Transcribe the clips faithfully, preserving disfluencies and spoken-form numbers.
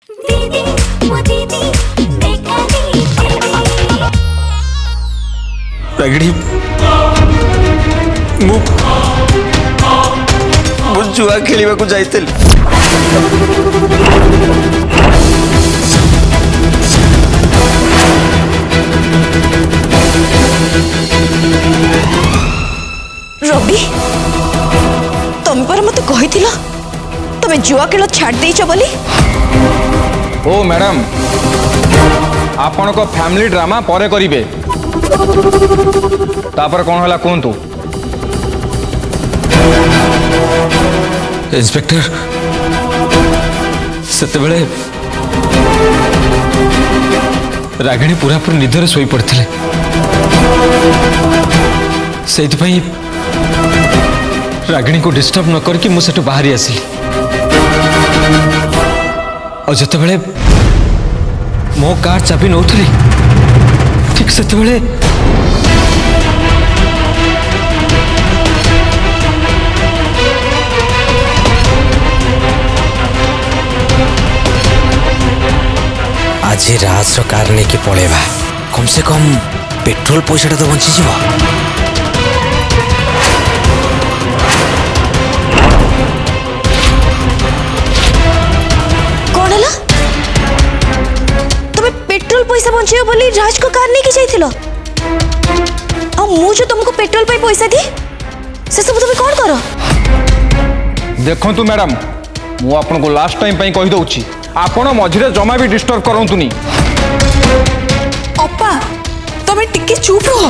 दीदी वो दीदी देखा रागिणी मु मु जुआ खेलिबा को जाइतिल रवि तुम पर मत कही तुम जुआ खेल छाड़ देच बोली। ओ मैडम आपण को फैमिली ड्रामा परे करिवे तापर कौन होला कहतु। इंस्पेक्टर सेते बेले रागिणी पूरा पूरी निदरे सोई पड़थिले सेति पई रागिणी को डिस्टर्ब न करके मु सेटु बाहरी आसिली और जते बेले मो कार चाबी नौथली ठीक सेते बेले आज राज कार नहीं कि पड़ेगा कम से कम पेट्रोल पैसा तो बंची जीव। कौन है तुम्हें पेट्रोल पैसा बंचे बोली राज को कार लेके जाइथिलो आ मु जो तुमको पेट्रोल पे पैसा दी से सब तुम्हें कौन करो। देखो तू मैडम मु आपन को लास्ट टाइम पई कहि दउची आपण मझिरे जमा भी डिस्टर्ब करंतुनी। अप्पा तुम्हें टिके चुप रहो।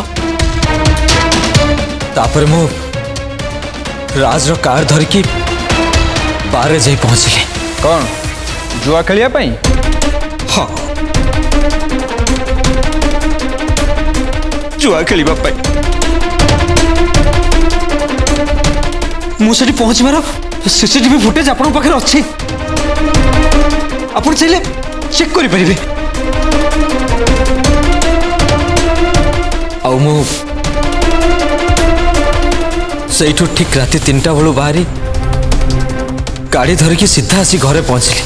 तापर मु राज रो कार धर की बारे जाई पहुंचले। कौन जुआ खेलिया पई? हाँ जुआ खेलिबा पई मु सेठी पहुंच मारो सीसीटीवी फुटेज आपण पाखरे अछि आपण चाहे चेक करि परिबे। आउ मु सेठू ठीक राति तीनटा बेलू बाहरी गाड़ी धरिकी सीधा आसी घरे पहुंचली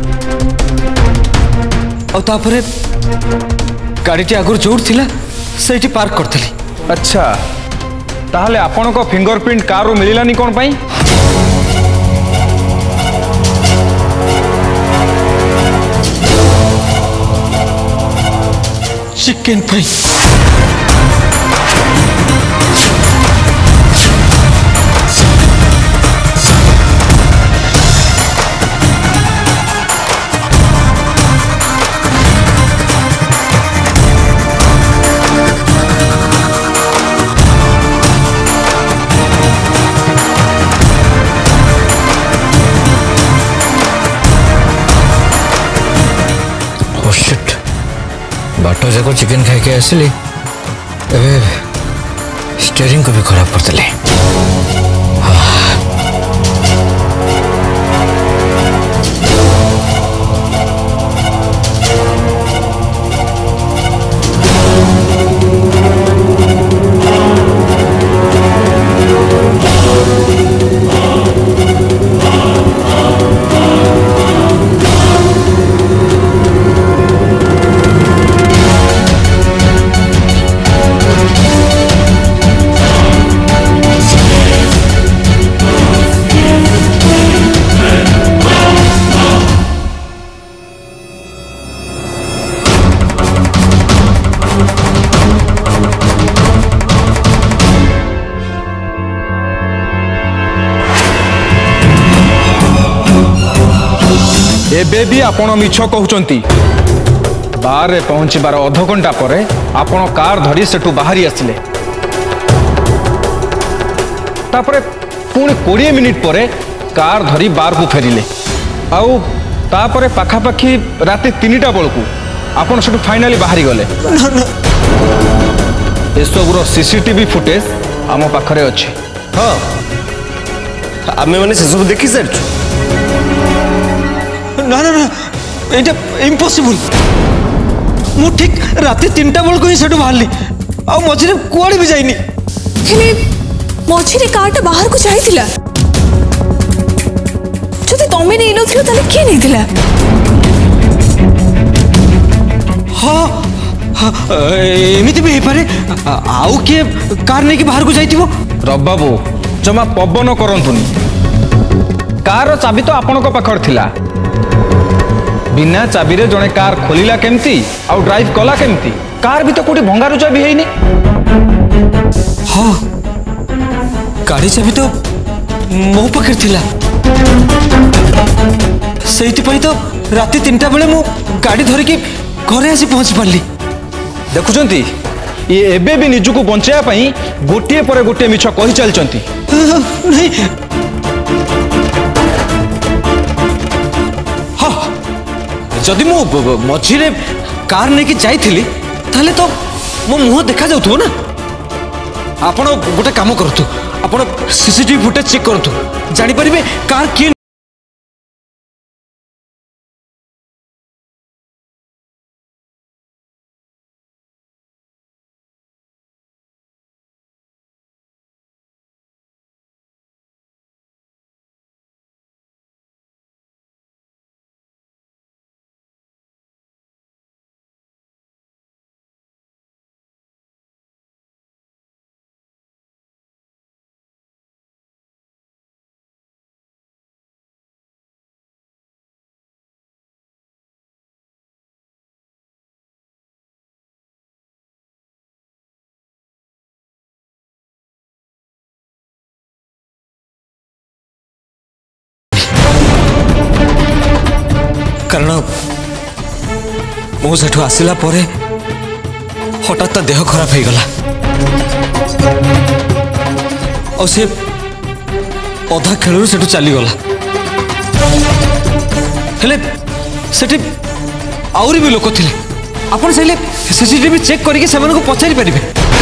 और तापरे गाड़ीटी आगुर जोर थिला सेठी पार्क करथली। अच्छा ताहले आपण को फिंगरप्रिंट कार रो मिलिलानी कोन पई? चिकन पई। बाटो जाको चिकन खाई के आसली एबे स्टीयरिंग को भी खराब करते। एबे भी आपण मिछ कहउचंती बार रे पहुंचीबार अध घंटा परे आपण कार धरी सेठू बाहरी आसिले तापरे पुणी बीस मिनिट परे कार धरी बार को फेरिले आउ तापरे पाखापाखी राति तीनटा बेलू आपण सेठू फाइनाली बाहरी गले। एसबुर सीसीटीवी फुटेज आम पाखरे अच्छे। हाँ आमे माने से सब देखि सारछु। ना ना ना एटा इम्पॉसिबल मु ठीक राति तीनटा बेल को ही सेठू बाहरली आ मझिरे कुआडे भी जाइनी। हेले मझिरे कारटा बाहर को जाइथिला जदि तमे नै नथिलो ताले के नै थिला? एमती भी पारे आउ किए कार नहीं बाहर को जाइथिबो। रब बाबू जमा पवन करंतुनी कार चाबी तो आपण को पाखर थिला बिना चाबी रे जने कार खोलिला केमती आउ ड्राइव कला केमती कार भी तो कोटी भंगारु चाबी हेइनी। हाँ गाड़ी चाबी तो मो पाखे थिला सेठी पई तो राति तीनटा बेले मु गाड़ी धरिकी घरे आसी पहुंची पारली। देखुचंती ये एबे भी निजुको बंचाया पई गोटिए परे गोटिए मिछ कहि चलचंती। नहीं हाँ जदि मु मझिरे कार नहीं जाइथिली ताले तो मो मुह देखा जाउथबो ना। आपण गोटे काम करतु आपण सीसीटीवी फुटेज चेक करतु जानि परिबे कार किए। कारण मुझे आसला हठात देह खराब हो गला और सी अधा खेल से चली गला हेले सेठी आउरी भी लोक थे आपन से सीसीटीवी चेक करके से पचारि पारे।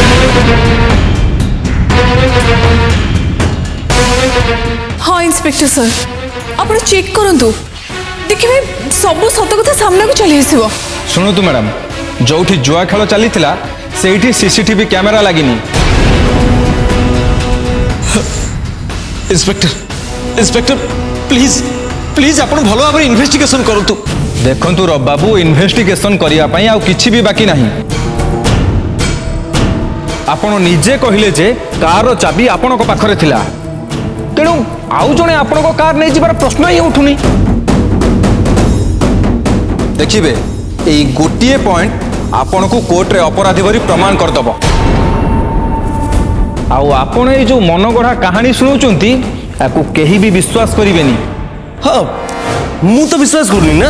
हाँ इंस्पेक्टर सर आप चेक करूँ देखिए सब सत कथा सामना को चली आसो। शुणु मैडम जो जुआ खेल चली से सीसीटीवी कैमेरा लगिनी। इंस्पेक्टर इंस्पेक्टर प्लीज प्लीज आप भल भाव इन्वेस्टिगेशन करतु। देखंतु रब बाबू इन्वेस्टिगेशन करिया पई आ किछि भी बाकी नहीं। आपण निजे कहिले जे कार चाबी आपण को पाखरे थिला तेणु आउ जने आपण को कार नहीं जिबार प्रश्न ही उठुनी। देखिए यही गोटे पॉइंट आपण को कोर्ट रे अपराधी भरी प्रमाण करदब। आउ आपण ये जो मनगढ़ा कहानी शुणुचंती याकू केही भी विश्वास करिवेनी। हाँ मु तो विश्वास करनी ना।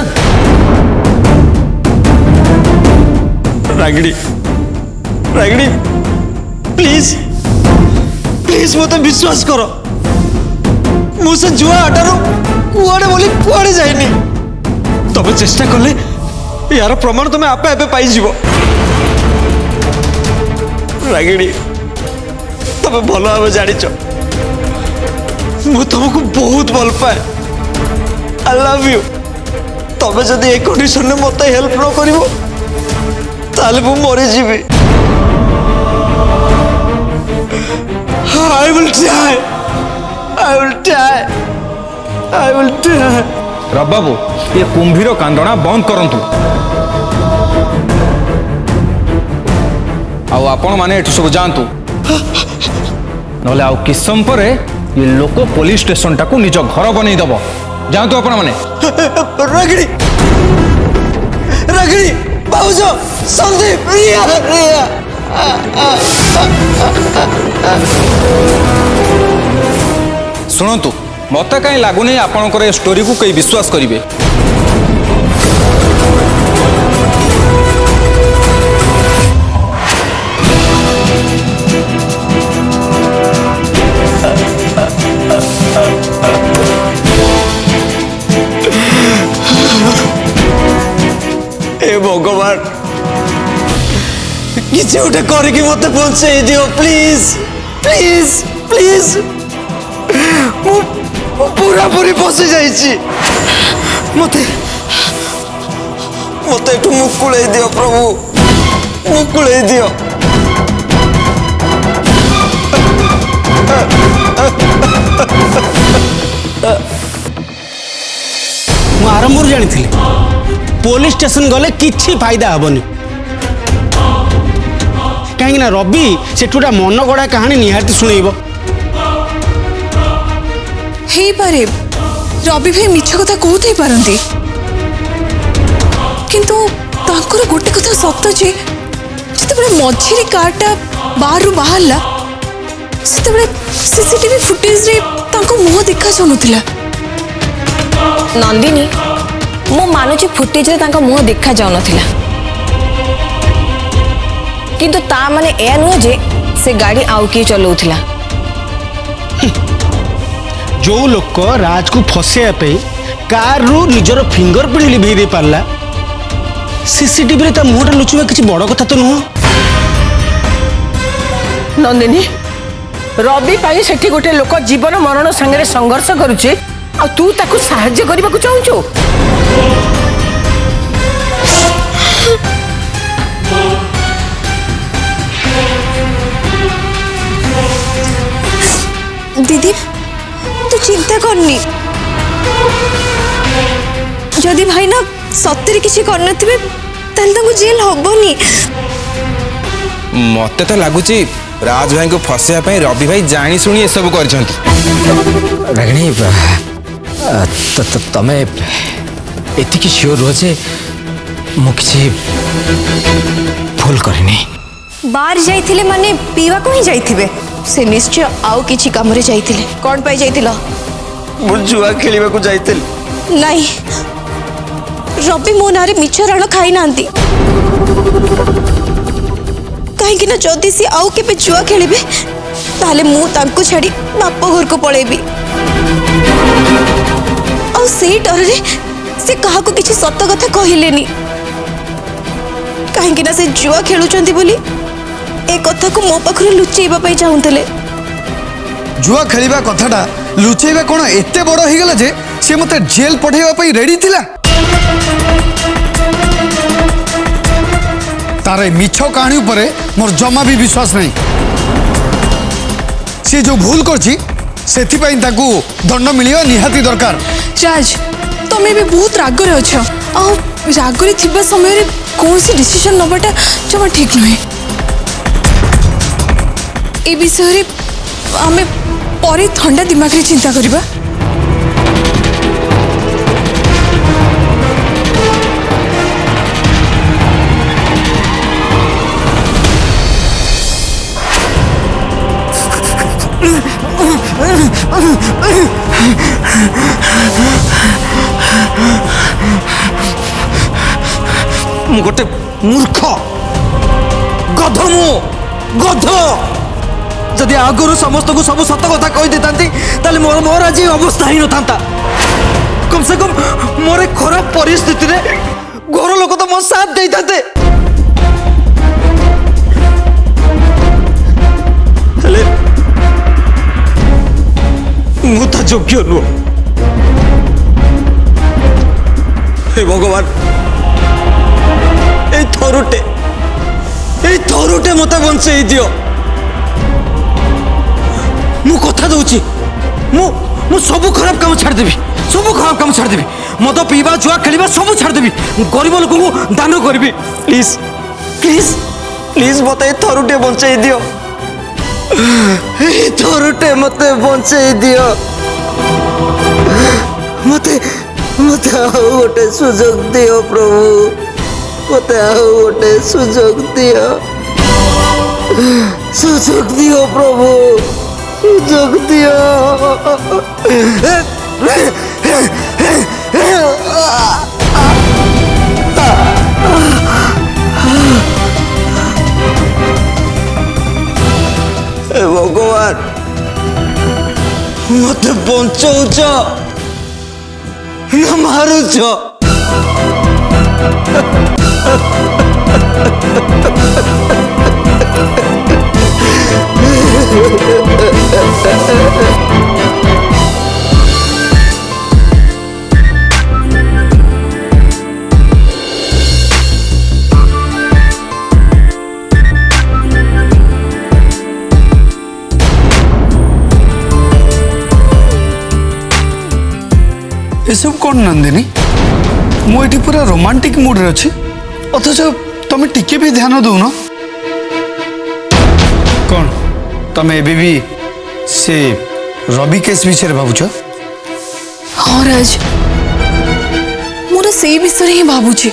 रागिणी रागिणी प्लीज प्लीज मत विश्वास कर मुझे जुआ आटार कुआड़े बोली कुआड़े जाइनी। तबे चेष्टा कले यार प्रमाण तुम्हें आपे आपे पाई जीवो। रागिणी तबे भल भाव जानिच मु तुमको बहुत भल पाए आई लव यू। तबे जदि ए कंडीशन में मत हेल्प न करिवो ताले मु मरि जीवी। I will die I will die I will die। रब बाबू ये कुंभीर कांदना बंद करंतु। आउ आपण माने एठु सब जानतु नले आउ किसम परे ये लोक पुलिस स्टेशन टाकू निज घर बनै दबो जानतु आपण माने। रागिणी रागिणी बाबूजो संदीप रिया रिया शुणु मत कहीं लगुनि आपणकर स्टोरी को कई विश्वास करेंगे। ए भगवान किसी गोटे करके मत पहुंचे दियो प्लीज प्लीज प्लीज पूरा पूरी फसी जाइए मत मत एठू मुकुल दियो प्रभु मुकुल दियो। मु आरंभ जानी पुलिस स्टेशन गले किछि फायदा हेबनी कहीं रवि से गोटे मन गड़ा कहानी निहाती शुणेब हे पारे रवि भाई मिछ कथा कहते पारती किंतु तांकर गोटे कथा सत जे जिते मझे कारटा बाहर बाहरला से सीसीटीवी फुटेज रे तांको मुह देखा जानुला नंदिनी मु मानुची फुटेज रे तांको मुह देखा जाउनथिला किंतु ता माने ए नुह जे से गाड़ी आउ किए चलाउथिला जो लोक राज को फसैया कार रु निजर फिंगरप्रिंट लिभे दे पारला सीसीटीवी रे ता मुहटा लुचुवा किछि बड़ कथा तो नुह नंदिनी रवि पाई सेठी गोटे लोक जीवन मरण संगे संघर्ष करुचे आ तू ताकू साहाय्य करबा को चाहूचो दीदी तू चिंता करनी जदि भाई ना सत्य किसी करन थिबे ताल ताको जेल हबनी मते तो लगुच राज भाई को फसैया पे रवि भाई जानी शुणी ए सब कर रागिणी तमें एति सियोर रुह जे मुझे भूल करनी बाहर जाइथिले माने पीवा को ही जाइथिबे से निश्चय आउ किछि काम रे जाइथिले कोन पाई जाइथिलो मु जुआ खेलिबा को जाइथिल नहीं रवि मो नारे मिछ रण खाई नांती कहीं ना जदि सी आउ के जुआ खेलिबे ताले मु तांको छाड़ी बाप घर को पळेबी और से डर रे से कहा को किछि सत्य कथा कहिलेनी कहीं ना से जुआ खेलुचंती बोली ए कथा को मो पाखरु लुचेबा पई चाहुतले जुआ खेलिबा कथाटा लुचेबा कोन एते बड़ हो गला जे से मते जेल पठेबा पई रेडी थिला तारे मिछ कहानी उपरे मोर जमा भी विश्वास नहीं सी जो भूल करछि सेथि पई ताकू दंड मिलियो निहाती दरकार राज तमें भी बहुत राग रे अछ आ राग रे थिबा समय रे कोन सी डिसीजन नबाटा जमा ठीक नहे ए विषय रे हमें परे ठंडा दिमाग रे चिंता करिबा मु गोटे मूर्ख गध मु गध जदि आगुरु समस्त को सब सत कथा कही देतांती ताले मोर मोर आज अवस्था ही न थांता कम से कम मोरे खराब परिस्थिति रे घर लोक तो मो साथ देई थाते हेले मु त योग्य नु हे भगवान ए थरुटे ए थरुटे मते बंचेई दियो मु कथा दउची मु मु सब खराब काम छाड़ देबी सब खराब काम छाड़ देबी मद पीवा जुआ खेलिबा सब छाड़ देबी गरीब लोक को दान करबी प्लीज प्लीज प्लीज मते थरुटे बंचेई दियो ए थरुटे मते बंचेई दियो मते मते आउ गोटे सुजोग दियो प्रभु मते आउ गोटे सुजोग दियो सुजोग दियो प्रभु सुजोग दियो भगवान मते बंचौच न मारुच सब कौन नंदिनी मुझे पूरा रोमांटिक मूड रे अच्छी अथच तुम टिके भी ध्यान दौन कौन तुम एबी भी से रवि केस विषय भावुच? हाँ राज मोर से विषय ही भावुची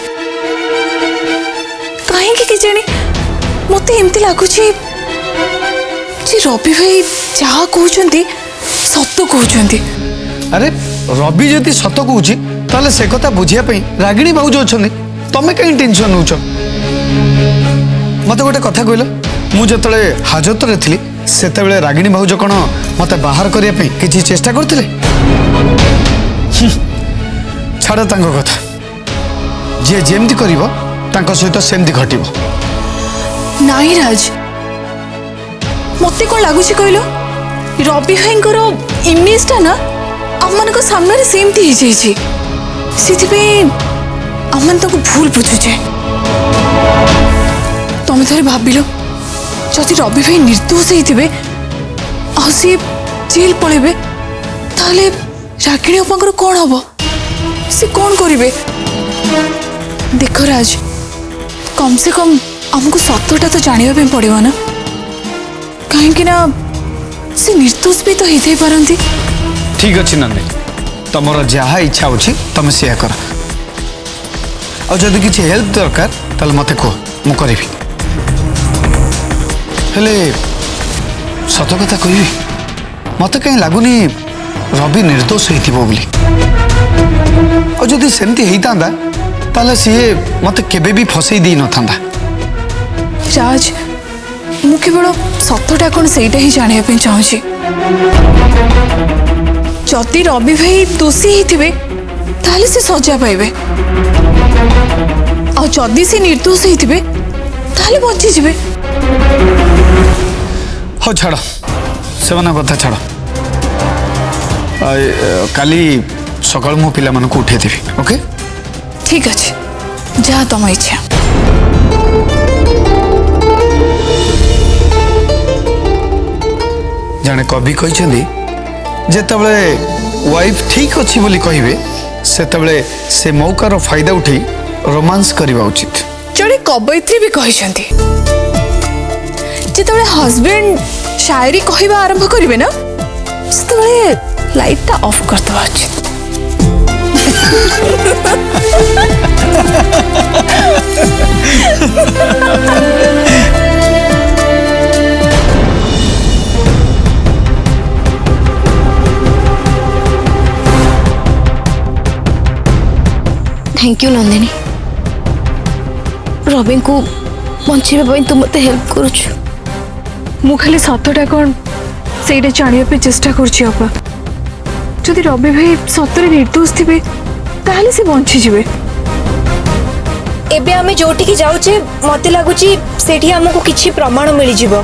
कहीं कि जानी मत एमती लगुच रवि भाई जहाँ कहते सत कहते। अरे रवि जदि सत कहूँ ताले से कथा बुझापी रागिणी भाउज अच्छा तमें कहीं टेंशन नौ मत गोटे कथा कहल मुझे हाजत रे थी से रागिणी भाउज कौन मत बाहर करने किसी चेष्टा करते छाड़ तांको कथा जी जेमती कर सहित सेमती घटब नाई राज मत कौन लगुच कहल रवि भाई इमेज टा ना आम मान सामने सेमती हो जाइए आम तो भूल बुझुचे तुम थे भाविल जदि रवि भाई निर्दोष होते सी जेल पलैबे ताले रागिणी अपांकर कौन हम सी कौन करेंगे? देख राज कम से कम आमको सतटा तो जानवाई पड़ेगा ना कहीं ना से निर्दोष भी तो होते पारती। ठीक अच्छे नंदी तुम जहाँ इच्छा अच्छी तुम से कर आदि किसी हेल्प दरकार ताल मत कह मु करी हेले सत कथा कहि मत कहीं लगुनि रवि निर्दोष होती जदि सेमती होता ताले सी मत केबे भी फसई दी न था। राज मु केवल सतटा कौन से ही जानवाई चाहूँगी जदि रवि भाई दोषी होते ताले से सजा पाइबे और जदि से निर्दोष होते ताले बची जिबे। हो छाड़ से कथा छाड़ काली सकाल मो पिला मानक उठे देवी ओके ठीक अच्छे जहाँ तुम इच्छा। जड़े कवि कहते जेतबले वाइफ ठीक अच्छी बोली कहिबे सेतबले से मौकार फायदा उठी रोमांस करवा उचित। जड़े कवयित्री भी कहते जिते हस्बैंड शायरी कहवा आरंभ करेंगे ना से लाइट टा ऑफ कर देवा उचित। थैंक यू नंदिनी रवि को बचाइबा तू मत हेल्प करुछु मु खाली सतटा कौन से जानवाई चेष्टा करपा जदि रवि भाई सतरे निर्दोष थे ताहले से बंची जिवे। एबे आमे जोटी की जाउचे मते लागुची सेठी हमको किछि प्रमाण मिली जिवो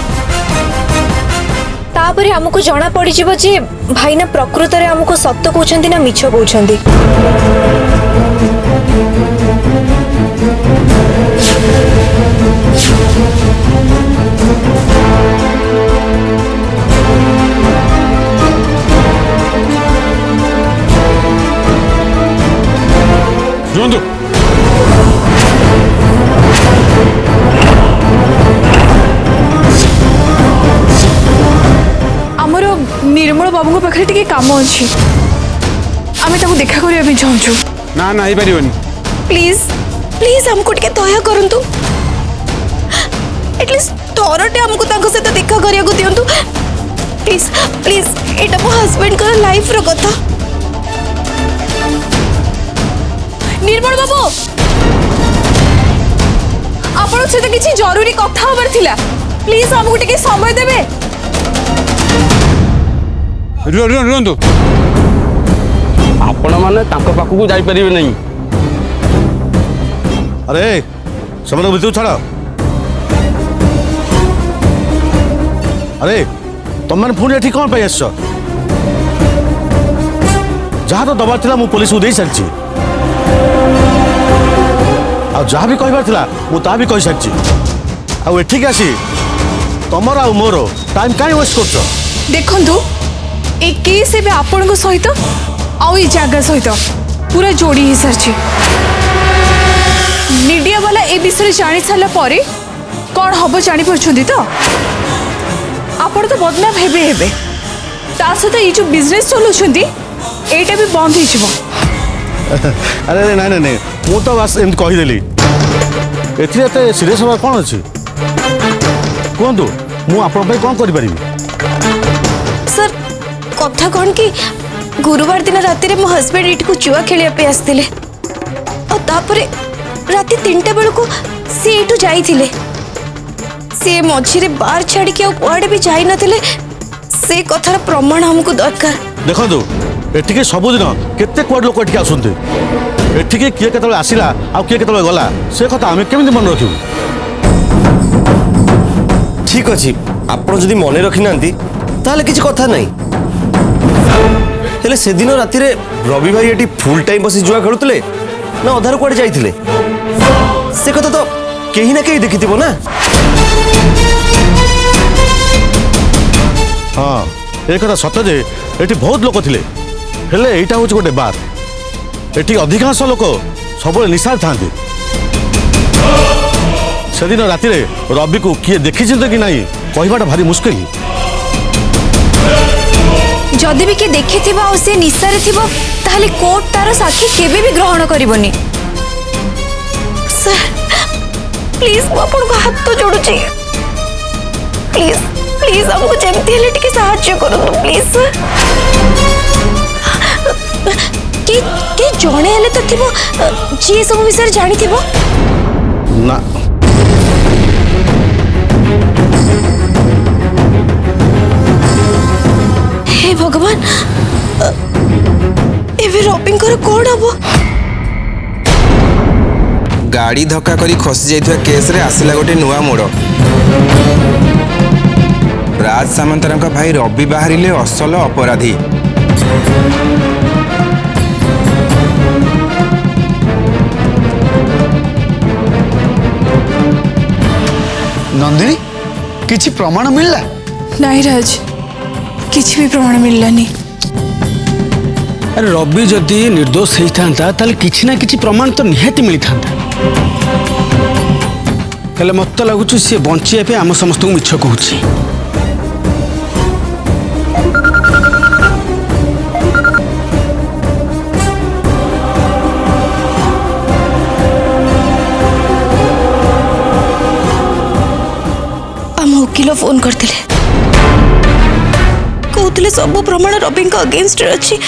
तापरे हमको जाना पड़ी जिवो जे भाई ना प्रकृत रे हमको सत्य कहउछंती ना मिछ कहउछंती। रुंदु आमर निर्मल बाबू पाखे टे काम अच्छी आम देखा करने चाहूँ ना ना पारिबनी प्लीज प्लीज हमको टिके दया करंतु एटलीस्ट थोरटे हमको ताको सहित देखा करिया को दियंतु प्लीज प्लीज एटा मो हस्बैंड का लाइफ रो कथा। निर्मल बाबू आपण सहित किछि जरूरी कथा हबार थिला प्लीज हमको टिके समय देबे। रुह रुह रुहंतु आपण माने तांको पाखु जाई परिबे नहीं। अरे सब भितर छाड़ अरे तुम मैंने पुणी एठी कौन आस जहाँ तो दबार था मु पुलिस को दे सारी आ जहाँ भी कहबार था मुझे भी कही सारी आठिक आसी तुमर आ मोर टाइम कहीं वेस्ट कर देखु ए केस एबे आपण सहित आउ ए जगह सहित पूरा जोड़ी हो सारी मीडिया वाला ए विषय जानी सारा पर कौन हम जानी पार्छन्ति तो आपण तो बदनाम हेबे हेबे ता सहित ये जो बिजनेस चलुछंती एटा भी बंद हो जिवो। अरे अरे नाଇଁ ନାଇଁ ମୁଁ ତ ବାସ୍ ଏମିତି କହିଦେଲି ଏଥିରେ ଏତେ ସିରିୟସ୍ ହେବା କ'ଣ ଅଛି କୁହନ୍ତୁ ମୁଁ ଆପଣଙ୍କ ପାଇଁ କ'ଣ କରିପାରିବି। सर कथा कौन कि गुरुवार दिन राति मो हस्बैंड एठी को जुआ खेलिया पे आस्तिले और तापरे राति तीनटा बेल को सी एठू जाइथिले से मझिरे बार छाड़ी के कुआडे भी जाई नथिले से कथार प्रमाण हमको दरकार। देखो एठिके सबुदिन केते कुआड लोक एठिके आसुंते एठिके किए केतले आसिला आ किए केतले गला से कथा आमे केमिति मन रखिबु। ठीक अछि आपण जदि मने रखि नांती ताले किछि कथा नाही हेले से दिन राति रे रवि भाई एटी फुल टाइम बसी जुआ खेलुतले ना अधार कुआडे जाइथिले से कथा तो केही ना केही देखिथिबो ना। हाँ एक कथा सत जे एटी बहुत लोक थिले हेले एटा होछ गोटे बार एटी अधिकांश लोक सब निशार थांती से दिन राति रे रवि को किए देखि कि नहीं कहबाटा भारी मुश्किल। जदि भी किए देखि थिबा और से निशारे थिबो ताले कोर्ट तार साक्षी केबे भी ग्रहण करिवोनी। सर प्लीज मो आपन को हाथ तो जोड़ू छी प्लीज प्लीज हमको जेमती हेले टिके सहायता करो तो प्लीज के के जणे हेले तो थिबो जी सब विषय जानि थिबो ना हे भगवान एवे रॉबिंग कर कोड हबो गाड़ी धक्का करी खसी जाइथवा केस रे आसिला गोटे नुआ मोड़ राज सामंतरांक भाई रवि बाहरिले असल अपराधी। नंदिनी किछि प्रमाण मिलला नहीं राज किछि भी प्रमाण मिललानी। अरे रवि जदि निर्दोष होता ताले किछि ना किछि प्रमाण तो निहाती मिलता हेले मत लगुच सी बंचिया पे आम समस्त मिछ कहूँ। वकील फोन करते कहते सब प्रमाण रवि अगेंस्ट अच्छी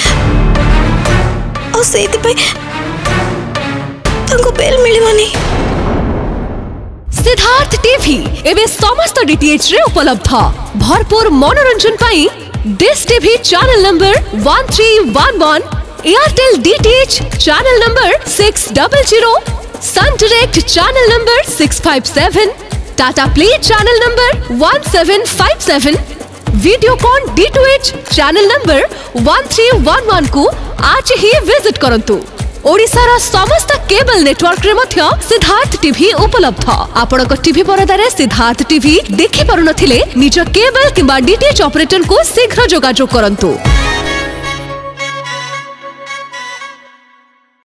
बेल मिलवानी। सिद्धार्थ टीवी एवं समस्त डीटीएच रे उपलब्ध भरपूर मनोरंजन पाई Dish TV channel number one three one one, Airtel DTH channel number six double zero, Sun Direct channel number six five seven, Tata Play channel number one seven five seven, Videocon D two H channel number one three one one को आज ही visit करंतु। ओडिशार समस्त cable network रे मध्य Siddharth TV उपलब्ध। आपणक TV परदारे Siddharth TV देखि पारुनथिले निज केबल किंबा डीटीएच ऑपरेटर को शीघ्र जोगाजोग करंतु।